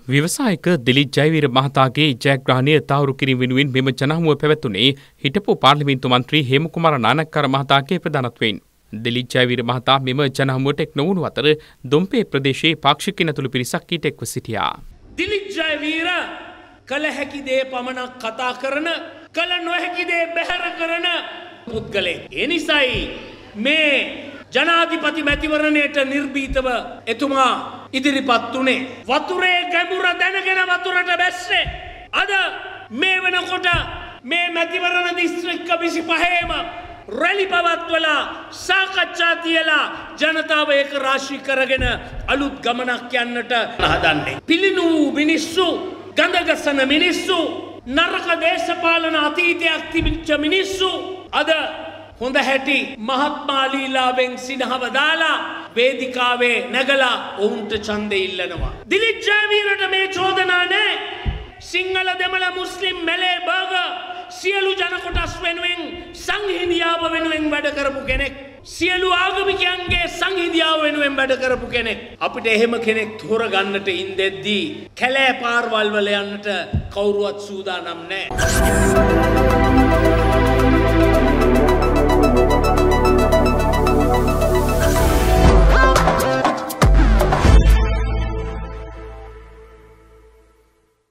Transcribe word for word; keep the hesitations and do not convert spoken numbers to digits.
ව්‍යවසායක දිලිත් ජයවීර මහතාගේ ජයග්‍රහණය තහවුරු කිරීම වෙනුවෙන් මෙම ජනහමුව පැවැත්වුණේ හිටපු පාර්ලිමේන්තු මන්ත්‍රී හේමකුමාර නානක්කර මහතාගේ ප්‍රධානත්වයෙන්. දිලිත් ජයවීර මහතා මෙම ජනහමුවට එක් නොවුණු අතර දොම්පේ ප්‍රදේශයේ පාක්ෂිකයින් ඇතුළු පිරිසක් ඊට එක්ව සිටියා. දිලිත් ජයවීර කල හැකි දේ පමණක් කතා කරන, කල නොහැකි දේ බැහැර කරන පුද්ගලයෙක්. ඒ නිසායි මේ ජනාධිපති මැතිවරණයට නිර්භීතව එතුමා ඉදිරිපත් උනේ. වතුරේ ගැඹුර දැනගෙන වතුරට බැස්සේ අද මේ වෙනකොට මේ මැතිවරණ දිස්ත්‍රික්ක විසිපහේම රැලි පවත්වලා සාකච්ඡා තියලා ජනතාව ඒක රාශී කරගෙන අලුත් ගමනක් යන්නට හදන්නේ. පිළිනු මිනිස්සු, ගඳගසන මිනිස්සු, නරක දේශපාලන අතීතයක් තිබිච්ච මිනිස්සු අද හොඳ හැටි මහත්මා ලීලාවෙන් සිනහව දාලා වේදිකාවේ නැගලා ඔවුන්ට ඡන්දෙ ඉල්ලනවා. දිලිත් ජයවීරට මේ චෝදනා නැහැ. සිංහල දෙමළ මුස්ලිම් මැලේ බර්ගර් සියලු ජන කොටස් වෙනුවෙන් සංහිඳියාව වෙනුවෙන් වැඩ කරපු කෙනෙක්. සියලු ආගමිකයන්ගේ සංහිඳියාව වෙනුවෙන් වැඩ කරපු කෙනෙක්. අපිට එහෙම කෙනෙක් තෝරගන්නට ඉඳෙද්දී කැලෑ පාරවල් වල යන්නට කවුරුවත් සූදානම් නැහැ.